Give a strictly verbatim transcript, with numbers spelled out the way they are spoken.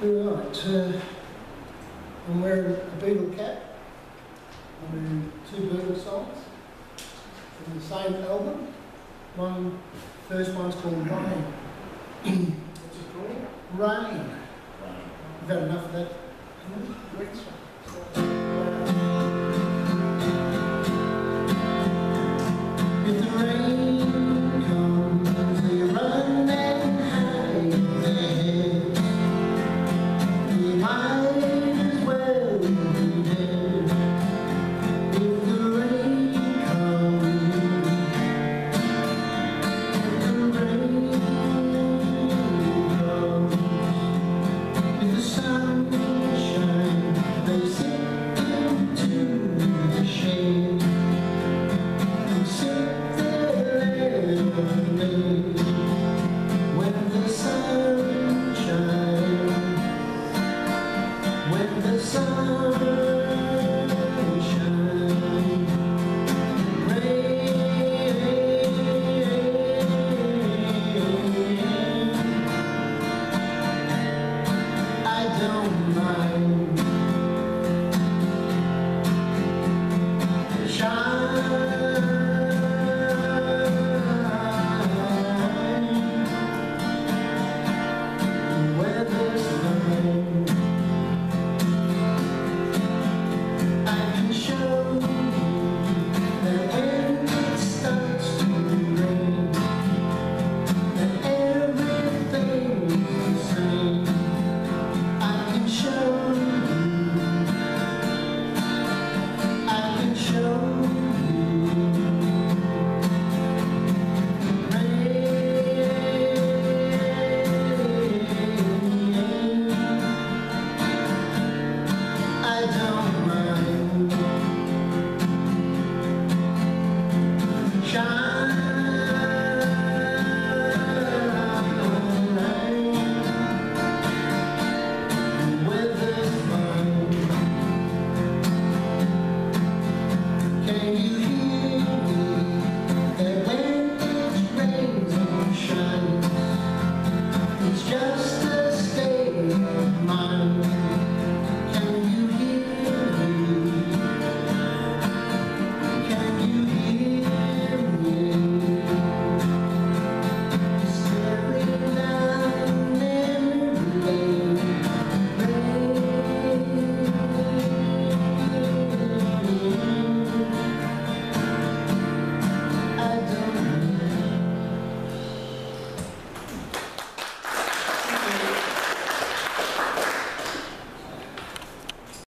Right, uh, I'm wearing a Beatles cap. I'm doing two Beatles songs from the same album. One, first one's called Rain. What's it called? Rain. Rain. You've had enough of that?